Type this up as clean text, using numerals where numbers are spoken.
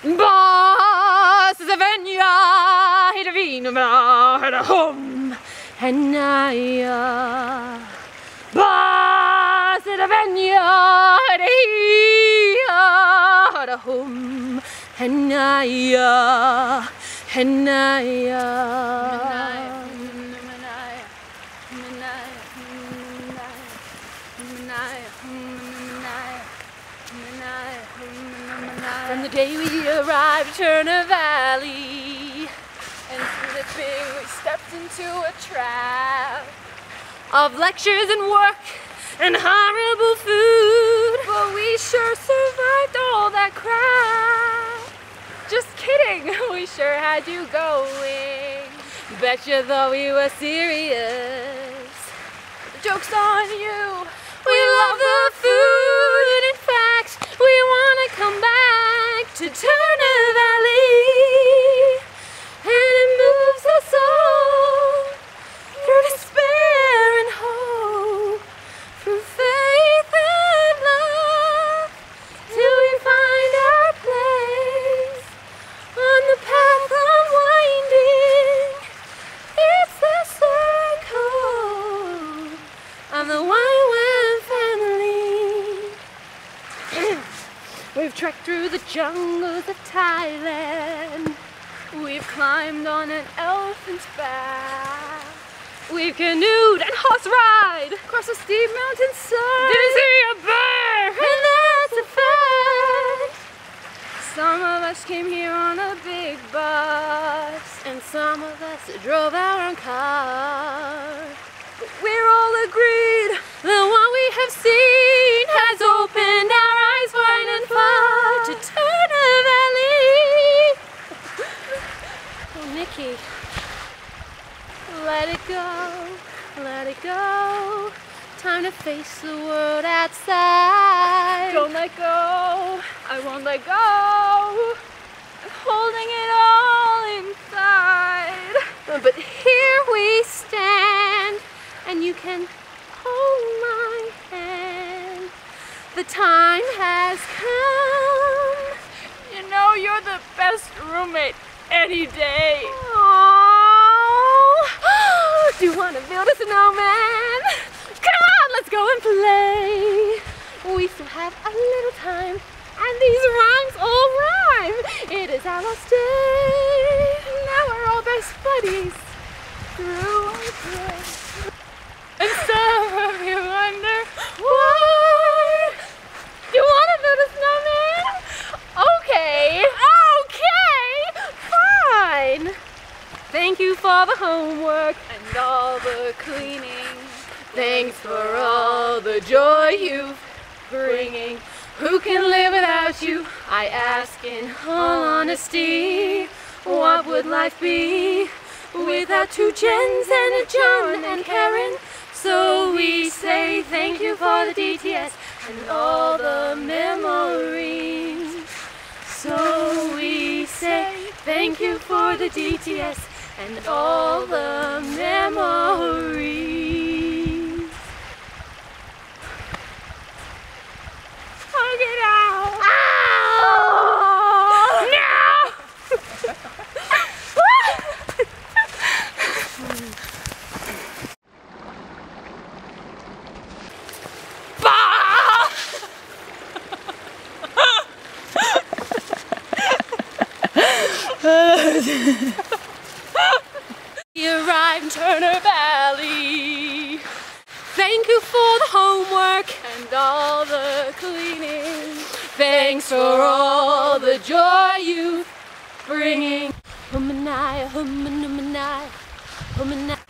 Boss is a venya, hit a vino, hit a home, and I. Boss is a venya, hit a home, and I. From the day we arrived at Turner Valley, and through the thing we stepped into a trap of lectures and work and horrible food. But we sure survived all that crap. Just kidding, we sure had you going. Bet you thought we were serious. The joke's on you. We love the food. In fact, we want to come back to Turner Valley. And it moves us all through despair and hope, through faith and love, till we find our place on the path unwinding. It's the circle of the YWAM family. We've trekked through the jungles of Thailand. We've climbed on an elephant's back. We've canoed and horse ride across a steep mountainside. Didn't see a bear, and that's a fact. Some of us came here on a big bus, and some of us drove our own car. But we're all agreed that what we have seen has opened our eyes wide and far to Turner Valley. Oh, Nikki, let it go, let it go. Time to face the world outside. Don't let go, I won't let go. I'm holding it all inside. But here we stand, and you can hold my hand. The time has come. You know you're the best roommate any day. Oh, do you want to build a snowman? Come on, let's go and play. We still have a little time, and these rhymes all rhyme. It is our last day. Now we're all best buddies through and through. And some of you wonder why. You want to build a snowman? Okay, fine. Thank you for the homework and all the cleaning. Thanks for all the joy you've bringing. Who can live without you? I ask in all honesty. What would life be without two Jens and a John and Karen? So we say thank you for the DTS and all the memories. So we say thank you for the DTS and all the memories. Hug it out. Ow! No! We arrived in Turner Valley. Thank you for the homework and all the cleaning. Thanks for all the joy you bringing. Humanaya, humanaya, humanaya.